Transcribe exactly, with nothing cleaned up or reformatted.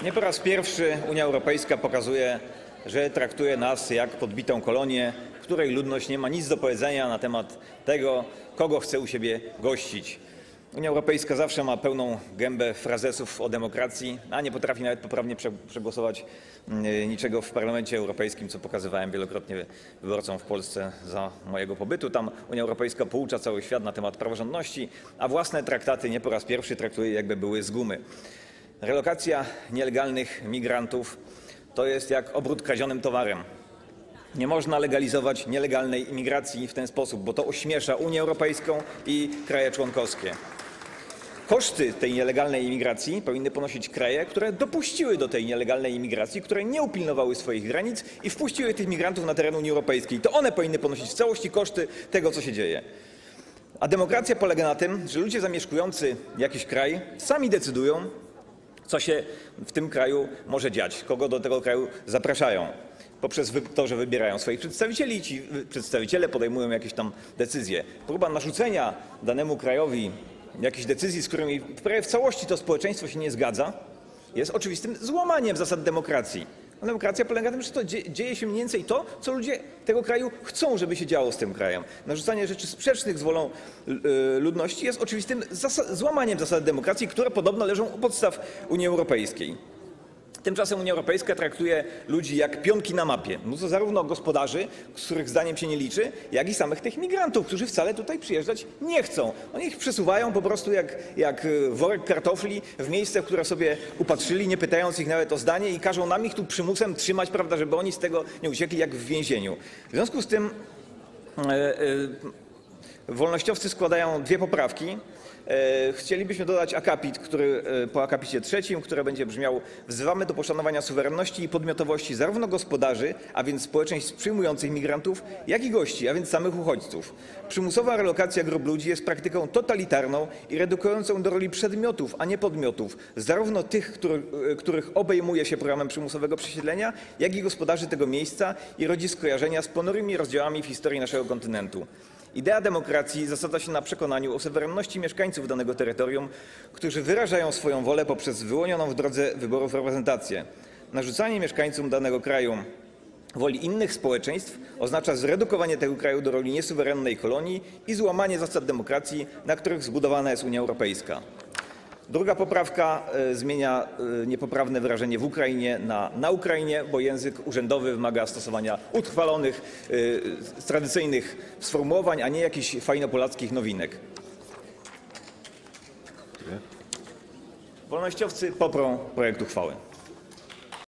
Nie po raz pierwszy Unia Europejska pokazuje, że traktuje nas jak podbitą kolonię, której ludność nie ma nic do powiedzenia na temat tego, kogo chce u siebie gościć. Unia Europejska zawsze ma pełną gębę frazesów o demokracji, a nie potrafi nawet poprawnie przegłosować niczego w Parlamencie Europejskim, co pokazywałem wielokrotnie wyborcom w Polsce za mojego pobytu. Tam Unia Europejska poucza cały świat na temat praworządności, a własne traktaty nie po raz pierwszy traktuje, jakby były z gumy. Relokacja nielegalnych migrantów to jest jak obrót kradzionym towarem. Nie można legalizować nielegalnej imigracji w ten sposób, bo to ośmiesza Unię Europejską i kraje członkowskie. Koszty tej nielegalnej imigracji powinny ponosić kraje, które dopuściły do tej nielegalnej imigracji, które nie upilnowały swoich granic i wpuściły tych migrantów na teren Unii Europejskiej. To one powinny ponosić w całości koszty tego, co się dzieje. A demokracja polega na tym, że ludzie zamieszkujący jakiś kraj sami decydują, co się w tym kraju może dziać, kogo do tego kraju zapraszają. Poprzez to, że wybierają swoich przedstawicieli i ci przedstawiciele podejmują jakieś tam decyzje. Próba narzucenia danemu krajowi jakichś decyzji, z którymi prawie w całości to społeczeństwo się nie zgadza, jest oczywistym złamaniem zasad demokracji. A demokracja polega na tym, że to dzieje się mniej więcej to, co ludzie tego kraju chcą, żeby się działo z tym krajem. Narzucanie rzeczy sprzecznych z wolą ludności jest oczywistym zas- złamaniem zasad demokracji, które podobno leżą u podstaw Unii Europejskiej. Tymczasem Unia Europejska traktuje ludzi jak pionki na mapie. No to zarówno gospodarzy, z których zdaniem się nie liczy, jak i samych tych migrantów, którzy wcale tutaj przyjeżdżać nie chcą. Oni ich przesuwają po prostu jak, jak worek kartofli w miejsce, w które sobie upatrzyli, nie pytając ich nawet o zdanie i każą nam ich tu przymusem trzymać, prawda, żeby oni z tego nie uciekli jak w więzieniu. W związku z tym yy, yy, wolnościowcy składają dwie poprawki. Chcielibyśmy dodać akapit, który, po akapicie trzecim, które będzie brzmiał: wzywamy do poszanowania suwerenności i podmiotowości zarówno gospodarzy, a więc społeczeństw przyjmujących migrantów, jak i gości, a więc samych uchodźców. Przymusowa relokacja grup ludzi jest praktyką totalitarną i redukującą do roli przedmiotów, a nie podmiotów, zarówno tych, który, których obejmuje się programem przymusowego przesiedlenia, jak i gospodarzy tego miejsca i rodzi skojarzenia z ponurymi rozdziałami w historii naszego kontynentu. Idea demokracji zasadza się na przekonaniu o suwerenności mieszkańców danego terytorium, którzy wyrażają swoją wolę poprzez wyłonioną w drodze wyborów reprezentację. Narzucanie mieszkańcom danego kraju woli innych społeczeństw oznacza zredukowanie tego kraju do roli niesuwerennej kolonii i złamanie zasad demokracji, na których zbudowana jest Unia Europejska. Druga poprawka zmienia niepoprawne wyrażenie w Ukrainie na na Ukrainie, bo język urzędowy wymaga stosowania utrwalonych, tradycyjnych sformułowań, a nie jakichś fajnopolackich nowinek. Wolnościowcy poprą projekt uchwały.